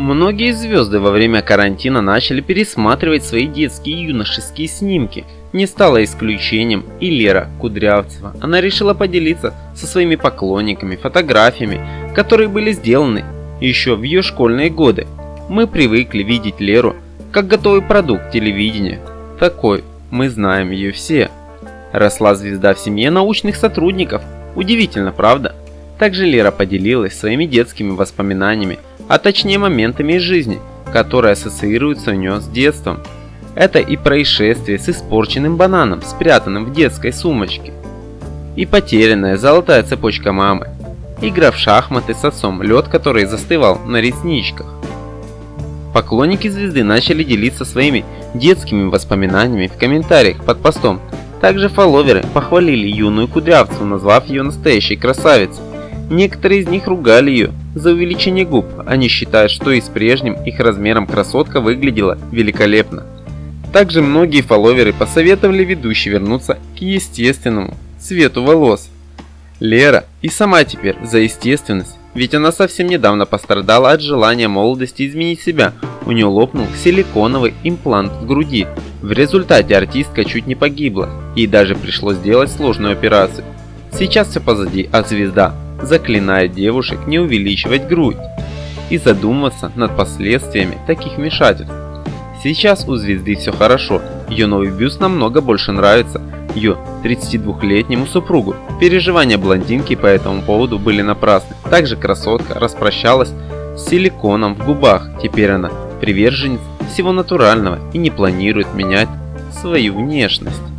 Многие звезды во время карантина начали пересматривать свои детские и юношеские снимки. Не стала исключением и Лера Кудрявцева. Она решила поделиться со своими поклонниками фотографиями, которые были сделаны еще в ее школьные годы. Мы привыкли видеть Леру как готовый продукт телевидения. Такой, мы знаем ее все. Росла звезда в семье научных сотрудников. Удивительно, правда? Также Лера поделилась своими детскими воспоминаниями, а точнее моментами из жизни, которые ассоциируются у нее с детством. Это и происшествие с испорченным бананом, спрятанным в детской сумочке, и потерянная золотая цепочка мамы, игра в шахматы с отцом, лед, который застывал на ресничках. Поклонники звезды начали делиться своими детскими воспоминаниями в комментариях под постом. Также фолловеры похвалили юную Кудрявцеву, назвав ее настоящей красавицей. Некоторые из них ругали ее за увеличение губ. Они считают, что и с прежним их размером красотка выглядела великолепно. Также многие фолловеры посоветовали ведущей вернуться к естественному цвету волос. Лера и сама теперь за естественность, ведь она совсем недавно пострадала от желания молодости изменить себя. У нее лопнул силиконовый имплант в груди. В результате артистка чуть не погибла, ей даже пришлось сделать сложную операцию. Сейчас все позади, а звезда заклинает девушек не увеличивать грудь и задуматься над последствиями таких вмешательств. Сейчас у звезды все хорошо, ее новый бюст намного больше нравится ее 32-летнему супругу. Переживания блондинки по этому поводу были напрасны. Также красотка распрощалась с силиконом в губах, теперь она приверженец всего натурального и не планирует менять свою внешность.